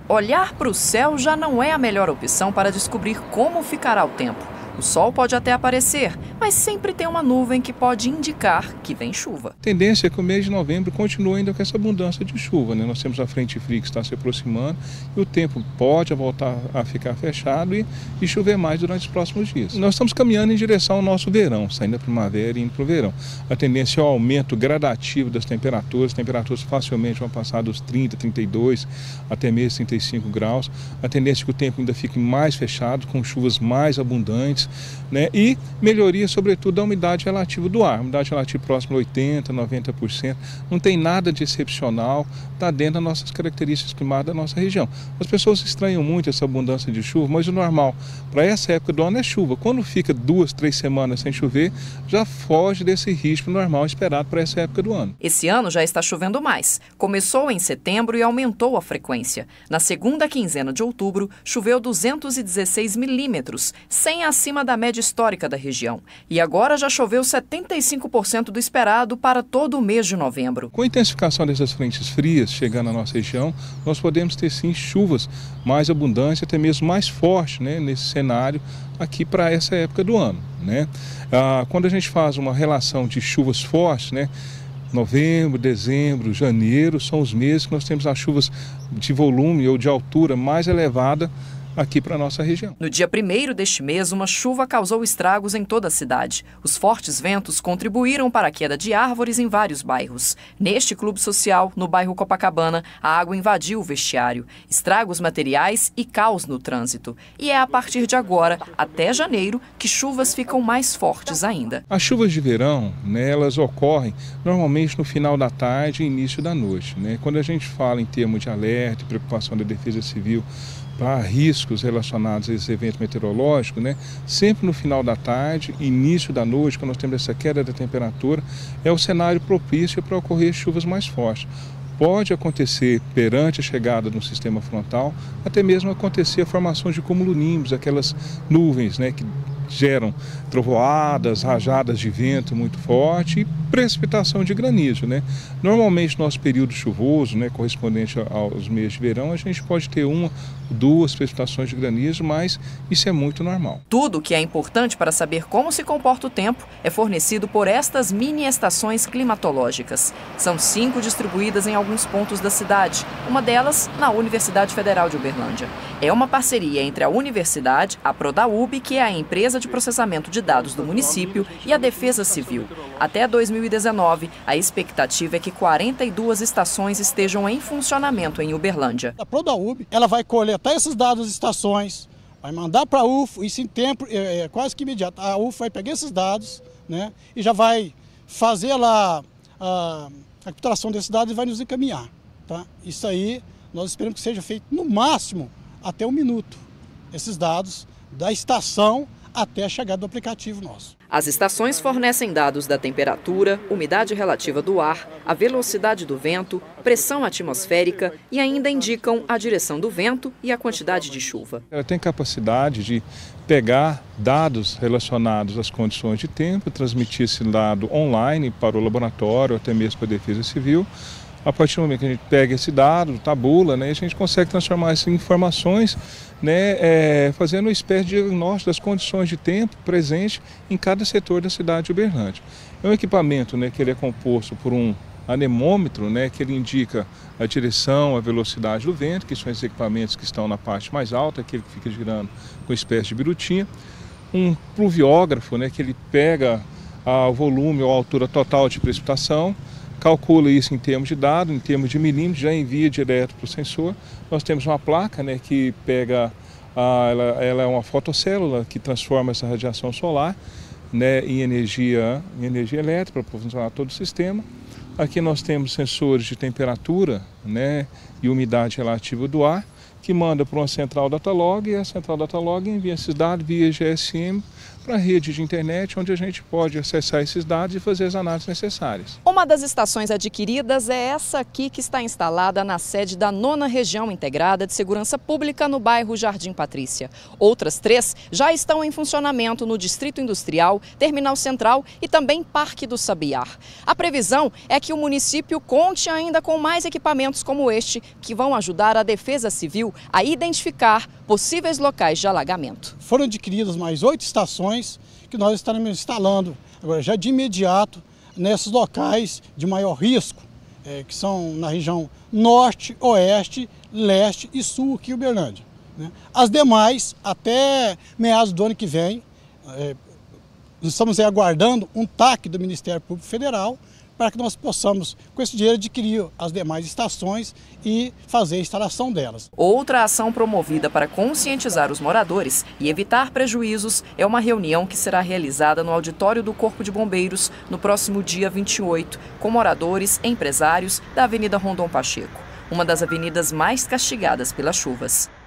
Olhar para o céu já não é a melhor opção para descobrir como ficará o tempo. O sol pode até aparecer, mas sempre tem uma nuvem que pode indicar que vem chuva. A tendência é que o mês de novembro continue ainda com essa abundância de chuva, né? Nós temos a frente fria que está se aproximando e o tempo pode voltar a ficar fechado e chover mais durante os próximos dias. Nós estamos caminhando em direção ao nosso verão, saindo da primavera e indo para o verão. A tendência é o aumento gradativo das temperaturas. As temperaturas facilmente vão passar dos 30, 32 até mesmo 35 graus. A tendência é que o tempo ainda fique mais fechado, com chuvas mais abundantes, né? E melhoria, sobretudo, da umidade relativa do ar. Umidade relativa próxima a 80%, 90%. Não tem nada de excepcional, está dentro das nossas características climáticas da nossa região. As pessoas estranham muito essa abundância de chuva, mas o normal para essa época do ano é chuva. Quando fica 2, 3 semanas sem chover, já foge desse ritmo normal esperado para essa época do ano. Esse ano já está chovendo mais. Começou em setembro e aumentou a frequência. Na segunda quinzena de outubro, choveu 216 milímetros, 100 acima da média histórica da região. E agora já choveu 75% do esperado para todo o mês de novembro. Com a intensificação dessas frentes frias chegando à nossa região, nós podemos ter sim chuvas mais abundantes, até mesmo mais fortes, né, nesse cenário aqui para essa época do ano, né? Quando a gente faz uma relação de chuvas fortes, né, novembro, dezembro, janeiro são os meses que nós temos as chuvas de volume ou de altura mais elevada aqui para a nossa região. No dia 1º deste mês, uma chuva causou estragos em toda a cidade. Os fortes ventos contribuíram para a queda de árvores em vários bairros. Neste clube social, no bairro Copacabana, a água invadiu o vestiário. Estragos materiais e caos no trânsito. E é a partir de agora, até janeiro, que chuvas ficam mais fortes ainda. As chuvas de verão, né, elas ocorrem normalmente no final da tarde e início da noite, né? Quando a gente fala em termos de alerta e preocupação da Defesa Civil para riscos relacionados a esse evento meteorológico, né? Sempre no final da tarde, início da noite, quando nós temos essa queda da temperatura, é o cenário propício para ocorrer chuvas mais fortes. Pode acontecer perante a chegada no sistema frontal, até mesmo acontecer a formação de cumulonimbus, aquelas nuvens, né, que geram trovoadas, rajadas de vento muito forte e precipitação de granizo, né? Normalmente, nosso período chuvoso, né, correspondente aos meses de verão, a gente pode ter 1, 2 precipitações de granizo, mas isso é muito normal. Tudo que é importante para saber como se comporta o tempo é fornecido por estas mini-estações climatológicas. São 5 distribuídas em alguns pontos da cidade, uma delas na Universidade Federal de Uberlândia. É uma parceria entre a universidade, a Prodaub, que é a empresa de processamento de dados do município, e a Defesa Civil. Até 2019, a expectativa é que 42 estações estejam em funcionamento em Uberlândia. A Prodaub, ela vai coletar esses dados das estações, vai mandar para a UFO, isso em tempo quase que imediato. A UFO vai pegar esses dados, né, e já vai fazer lá a capturação desses dados e vai nos encaminhar. Tá? Isso aí nós esperamos que seja feito no máximo até 1 minuto, esses dados da estação até a chegada do aplicativo nosso. As estações fornecem dados da temperatura, umidade relativa do ar, a velocidade do vento, pressão atmosférica e ainda indicam a direção do vento e a quantidade de chuva. Ela tem capacidade de pegar dados relacionados às condições de tempo, transmitir esse dado online para o laboratório, até mesmo para a Defesa Civil. A partir do momento que a gente pega esse dado, tabula, né, a gente consegue transformar isso em informações, né, fazendo uma espécie de diagnóstico das condições de tempo presente em cada setor da cidade de Uberlândia. É um equipamento, né, que ele é composto por um anemômetro, né, que ele indica a direção, a velocidade do vento, que são esses equipamentos que estão na parte mais alta, aquele que fica girando com uma espécie de birutinha. Um pluviógrafo, né, que ele pega o volume ou a altura total de precipitação, calcula isso em termos de dado, em termos de milímetros, já envia direto para o sensor. Nós temos uma placa, né, que pega, ela é uma fotocélula que transforma essa radiação solar, né, em energia elétrica para funcionar todo o sistema. Aqui nós temos sensores de temperatura, né, e umidade relativa do ar, que manda para uma central datalog e a central datalog envia esses dados via GSM para a rede de internet, onde a gente pode acessar esses dados e fazer as análises necessárias. Uma das estações adquiridas é essa aqui, que está instalada na sede da 9ª Região Integrada de Segurança Pública, no bairro Jardim Patrícia. Outras 3 já estão em funcionamento no Distrito Industrial, Terminal Central e também Parque do Sabiá. A previsão é que o município conte ainda com mais equipamentos como este, que vão ajudar a Defesa Civil a identificar possíveis locais de alagamento. Foram adquiridas mais 8 estações que nós estaremos instalando agora já de imediato nesses locais de maior risco, que são na região norte, oeste, leste e sul aqui em Uberlândia. As demais, até meados do ano que vem, nós estamos aguardando um TAC do Ministério Público Federal para que nós possamos, com esse dinheiro, adquirir as demais estações e fazer a instalação delas. Outra ação promovida para conscientizar os moradores e evitar prejuízos é uma reunião que será realizada no auditório do Corpo de Bombeiros no próximo dia 28, com moradores e empresários da Avenida Rondon Pacheco, uma das avenidas mais castigadas pelas chuvas.